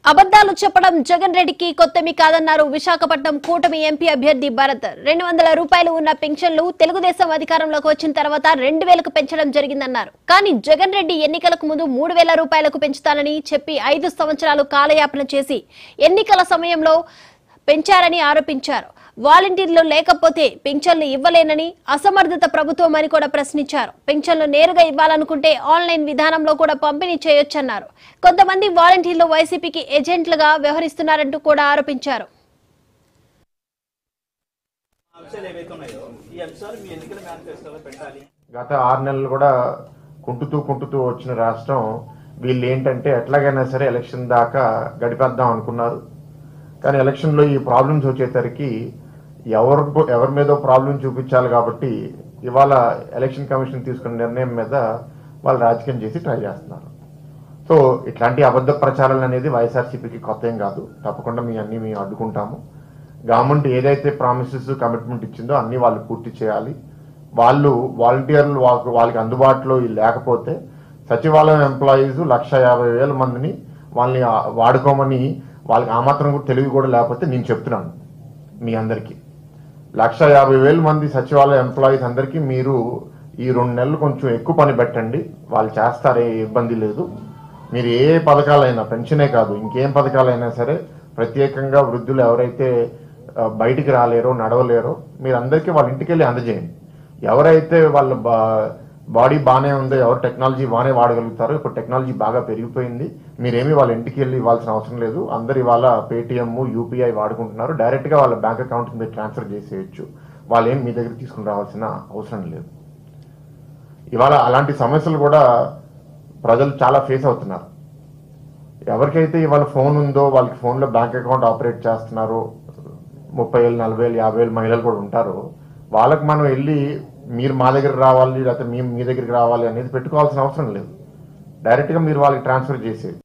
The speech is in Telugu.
అబద్ధాలు చెప్పడం జగన్ రెడ్డికి కొత్తమి కాదన్నారు విశాఖపట్నం కూటమి ఎంపీ అభ్యర్థి భరత్. 200 రూపాయలు ఉన్న పెన్షన్లు తెలుగుదేశం అధికారంలోకి వచ్చిన తర్వాత 2000కు పెంచడం జరిగిందన్నారు. కానీ జగన్ రెడ్డి ఎన్నికలకు ముందు 3000 రూపాయలకు పెంచుతానని చెప్పి 5 సంవత్సరాలు కాలయాపన చేసి ఎన్నికల సమయంలో పెంచారని ఆరోపించారు. వాలంటీర్లు లేకపోతే పింఛన్లు ఇవ్వలేనని, అసమర్థత ప్రభుత్వం అని కూడా ప్రశ్నించారు. పింఛన్లు నేరుగా ఇవ్వాలనుకుంటే ఆన్లైన్ విధానంలో కూడా పంపిణీ చేయొచ్చన్నారు. కొంతమంది వాలంటీర్లు వైసీపీకి ఏజెంట్లుగా వ్యవహరిస్తున్నారంటూ కూడా ఆరోపించారు. గత 6 నెలలు కూడా కుంటుతూ వచ్చిన రాష్ట్రం వీళ్ళు ఏంటంటే ఎట్లాగైనా సరే ఎలక్షన్ దాకా గడిపేద్దాం అనుకున్నారు. కానీ ఎలక్షన్లో ఈ ప్రాబ్లమ్స్ వచ్చేసరికి ఎవరి మీదో ప్రాబ్లం చూపించాలి కాబట్టి ఇవాళ ఎలక్షన్ కమిషన్ తీసుకున్న నిర్ణయం మీద వాళ్ళు రాజకీయం చేసి ట్రై చేస్తున్నారు. సో ఇట్లాంటి అబద్ధ ప్రచారాలు అనేది వైఎస్ఆర్సీపీకి కొత్త ఏం కాదు. తప్పకుండా మేము అడ్డుకుంటాము. గవర్నమెంట్ ఏదైతే ప్రామిసెస్ కమిట్మెంట్ ఇచ్చిందో అన్ని వాళ్ళు పూర్తి చేయాలి. వాళ్ళు వాలంటీర్లు వాళ్ళకి అందుబాటులో లేకపోతే సచివాలయం ఎంప్లాయీస్ 150,000 మందిని వాళ్ళని వాడుకోమని వాళ్ళకి ఆ మాత్రం కూడా తెలివి కూడా లేకపోతే నేను చెప్తున్నాను మీ అందరికీ. 150,000 మంది సచివాలయ ఎంప్లాయీస్ అందరికీ మీరు ఈ 2 నెలలు కొంచెం ఎక్కువ పని పెట్టండి, వాళ్ళు చేస్తారే, ఇబ్బంది లేదు. మీరు ఏ పథకాలైనా, పెన్షనే కాదు ఇంకేం పథకాలైనా సరే ప్రత్యేకంగా వృద్ధులు ఎవరైతే బయటికి రాలేరో, నడవలేరో మీరు అందరికీ వాళ్ళ ఇంటికి వెళ్ళి అందజేయండి. ఎవరైతే వాళ్ళ బాడీ బాగానే ఉందో, ఎవరు టెక్నాలజీ బాగానే వాడగలుగుతారో, ఇప్పుడు టెక్నాలజీ బాగా పెరిగిపోయింది, మీరేమీ వాళ్ళ ఇంటికి వెళ్ళి ఇవ్వాల్సిన అవసరం లేదు. అందరు ఇవాళ పేటిఎం, యూపీఐ వాడుకుంటున్నారు. డైరెక్ట్గా వాళ్ళ బ్యాంక్ అకౌంట్కి మీరు ట్రాన్స్ఫర్ చేసేయచ్చు. వాళ్ళు ఏం మీ దగ్గర తీసుకుని రావాల్సిన అవసరం లేదు. ఇవాళ అలాంటి సమస్యలు కూడా ప్రజలు చాలా ఫేస్ అవుతున్నారు. ఎవరికైతే ఇవాళ ఫోన్ ఉందో, వాళ్ళకి ఫోన్లో బ్యాంక్ అకౌంట్ ఆపరేట్ చేస్తున్నారో, 30,000, 40,000, 50,000 మహిళలు కూడా ఉంటారో, వాళ్ళకి మనం వెళ్ళి మీరు మా దగ్గర రావాలి లేకపోతే మేము మీ దగ్గరికి రావాలి అనేది పెట్టుకోవాల్సిన అవసరం లేదు. డైరెక్ట్గా మీరు వాళ్ళకి ట్రాన్స్ఫర్ చేసేది.